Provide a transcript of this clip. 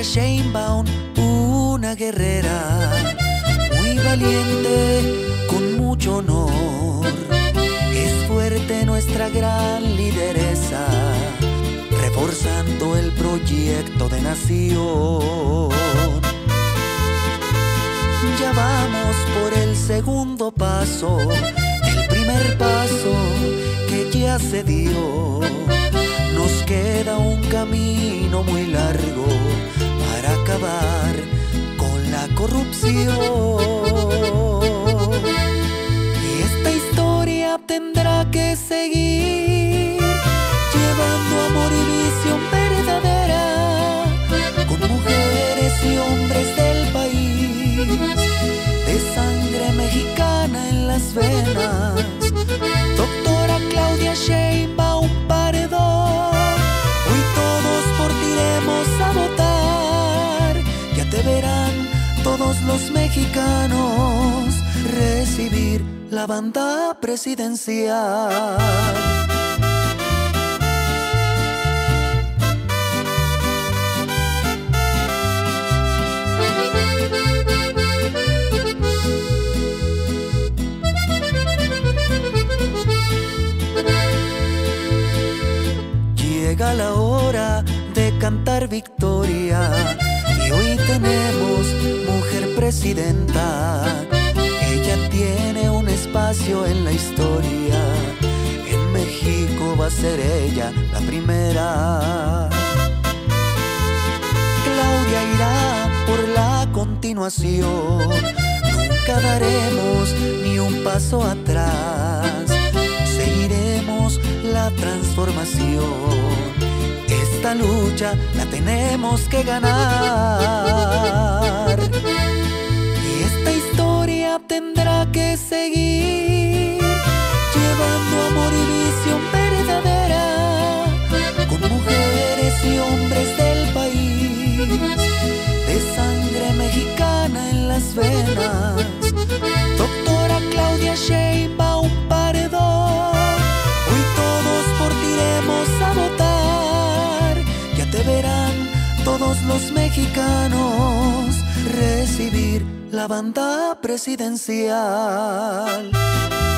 Sheinbaum, una guerrera muy valiente, con mucho honor. Es fuerte nuestra gran lideresa, reforzando el proyecto de nación. Ya vamos por el segundo paso, el primer paso que ya se dio. Nos queda un camino muy largo para acabar con la corrupción. Y esta historia tendrá que seguir, llevando amor y visión verdadera, con mujeres y hombres del país, de sangre mexicana en las venas. Doctora Claudia Sheinbaum Pardo, hoy todos por ti iremos a votar. Ya te verán todos los mexicanos recibir la banda presidencial. Llega la hora de cantar victoria y hoy tenemos mujer presidenta. Ella tiene un espacio en la historia, en México va a ser ella la primera. Claudia irá por la continuación, nunca daremos ni un paso atrás, seguiremos la transformación. Esta lucha la tenemos que ganar. Y esta historia tendrá que seguir, llevando amor y visión verdadera, con mujeres y hombres del país, de sangre mexicana en las venas. Doctora Claudia Sheinbaum Pardo, hoy todos por ti iremos a votar. Ya te verán todos los mexicanos recibir la banda presidencial.